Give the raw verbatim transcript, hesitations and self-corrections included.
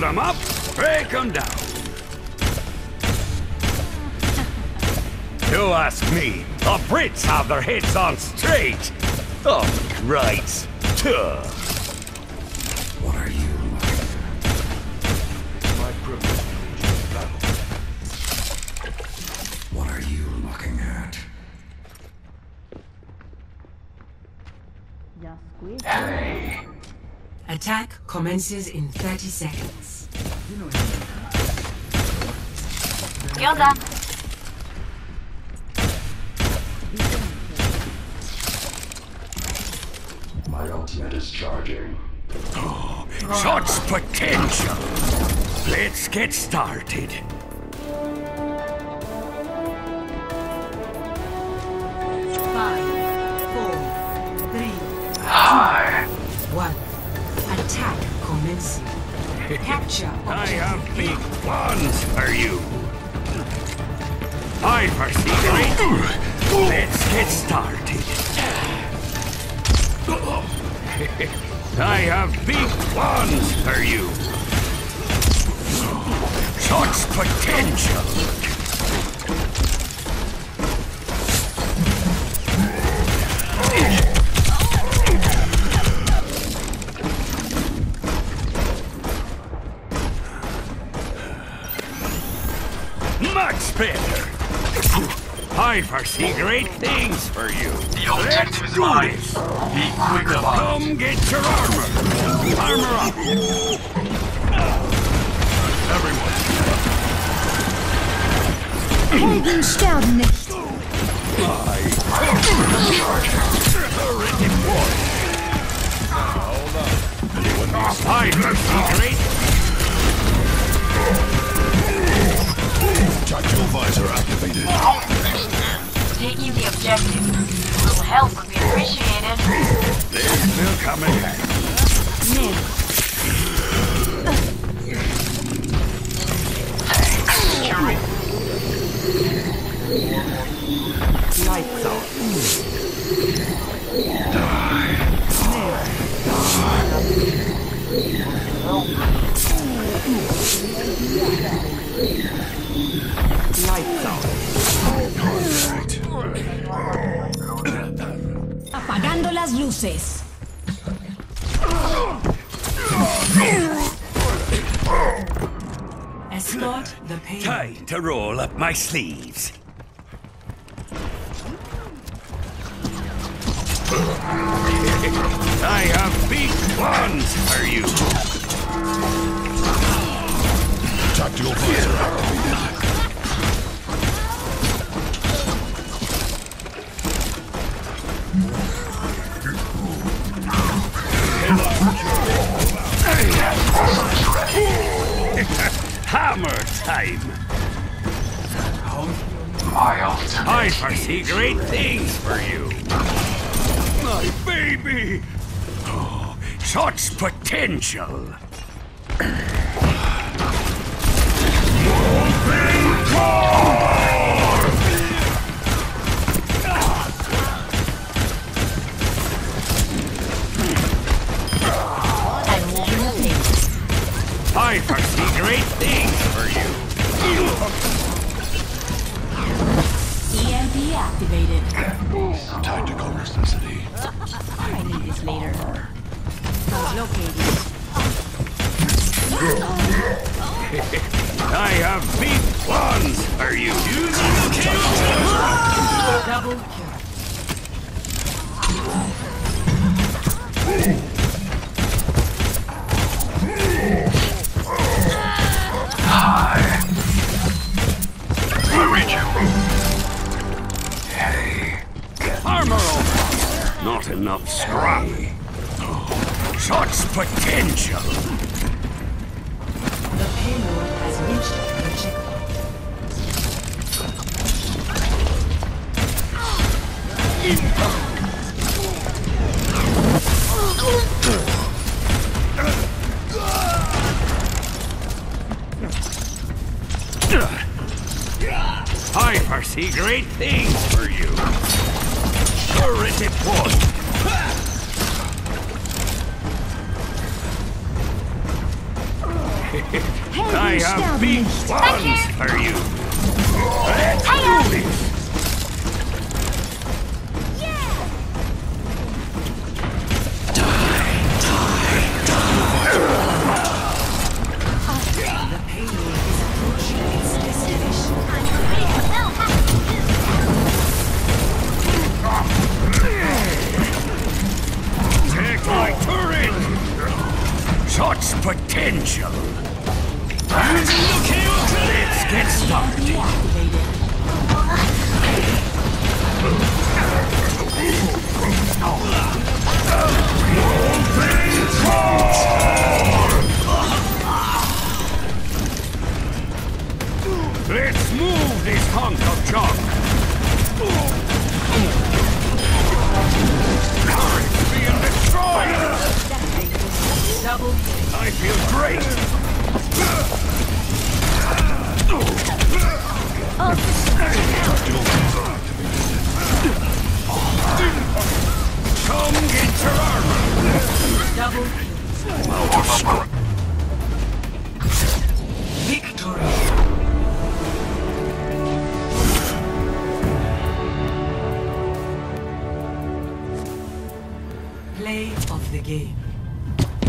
them up, break them down. You ask me, the Brits have their heads on straight. Oh, right. Tuh. What are you? My privilege. What are you looking at? Hey. Attack commences in thirty seconds. ¿Qué onda? My ultimate is charging. Oh, such potential. Let's get started. Five, four, three, Hi. two, one. Attack commencing. Capture I objective have A. big plans for you. I foresee great. Let's get started. I have big plans for you. Such potential. Much better. I foresee great things for you. The objective is mine. Be quick about it. Come get your armor. Armor up. Everyone. Helden sterben nicht. I foresee great. Tactical visor activated. Taking the objective. A little help would be appreciated. They're still coming back. Lights out. Lights out. Apagando las luces. Escort the payload. Time to roll up my sleeves. I have big plans for you. Tactical visor activated. Hammer time. My ultimate. I foresee great things for you. My baby. Oh, such potential. I foresee great things for you. E M P activated. Tactical necessity. I need this later. Located. I have big plans for you. Double kill. Armor over. Not enough scrap. Oh, such potential. The payload has reached the checkpoint. I foresee great things for you. Turret point. I Helden have sterben big nicht. plans for you. Let's do this. Take my turret! Such potential! Let's get started. Deactivated. Let's move this hunk of junk! Turret's being destroyed! Double I feel great! Come get your armor! double victory. Play of the game.